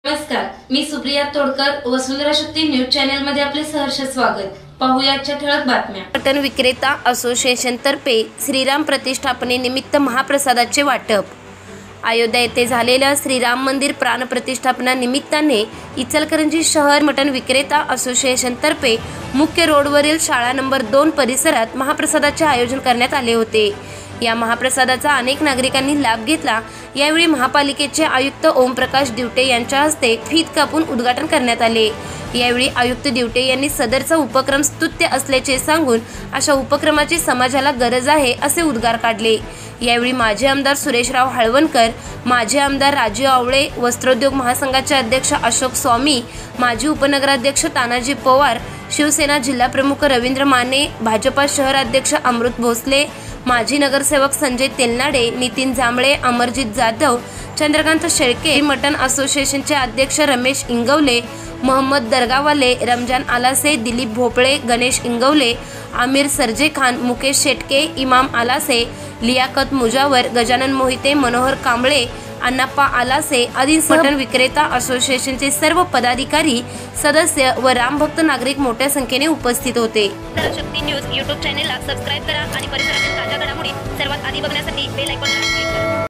नमस्कार, मी Supriya Todkar, Vasundhara Shakti news channel मध्ये आपले सहर्ष स्वागत। पाहूया आजच्या ठळक बातम्या। मटन विक्रेता असोसिएशन तर्फे श्रीराम प्रतिष्ठापनेनिमित्त महाप्रसादाचे वाटप। अयोध्या येथे झालेल्या श्रीराम मंदिर प्राण प्रतिष्ठापना निमित्ताने इचलकरंजी शहर मटन विक्रेता असोसिएशन तर्फे मुख्य रोडवरील शाळा नंबर 2 परिसरात महाप्रसादाचे आयोजन करण्यात आले होते। या महाप्रसादाचा अनेक नागरिकांनी लाभ घेतला। यावेळी महापालिकेचे आयुक्त ओमप्रकाश दिवटे यांच्या हस्ते फीत कापून उद्घाटन करण्यात आले। यावेळी आयुक्त दिवटे यांनी सदरचा उपक्रम स्तुत्य असल्याचे सांगून अशा उपक्रमाची समाजाला गरज आहे असे उद्गार काढले। यावेळी माजी आमदार सुरेशराव हळवणकर, माजी आमदार राजू आवळे, वस्त्रोद्योग महासंघाचे अध्यक्ष अशोक स्वामी, माजी उपनगराध्यक्ष तानाजी पवार, शिवसेना जिल्हा प्रमुख रवींद्र माने, भाजपा शहर अध्यक्ष अमृत भोसले, माजी नगरसेवक संजय तेलनाडे, नितीन जांभळे, अमरजीत जाधव, चंद्रकांत शेळके, मटन असोसिएशनचे अध्यक्ष रमेश इंगवले, मोहम्मद दरगावाले, रमजान आलासे, दिलीप भोपळे, गणेश इंगवले, आमिर सरजे खान, मुकेश शेटके, इमाम आलासे, लियाकत मुजावर, गजानन मोहिते, मनोहर कांबळे, अण्णाप्पा आलासे आदी मटन विक्रेता असोसिएशनचे सर्व पदाधिकारी, सदस्य व रामभक्त नागरिक मोठ्या संख्येने उपस्थित होते। शक्ती न्यूज यूट्यूब चॅनेलला सबस्क्राइब करा आणि परिसरातील ताज्या घडामोडी सर्वात आधी बघण्यासाठी बेल आयकॉनला क्लिक करा।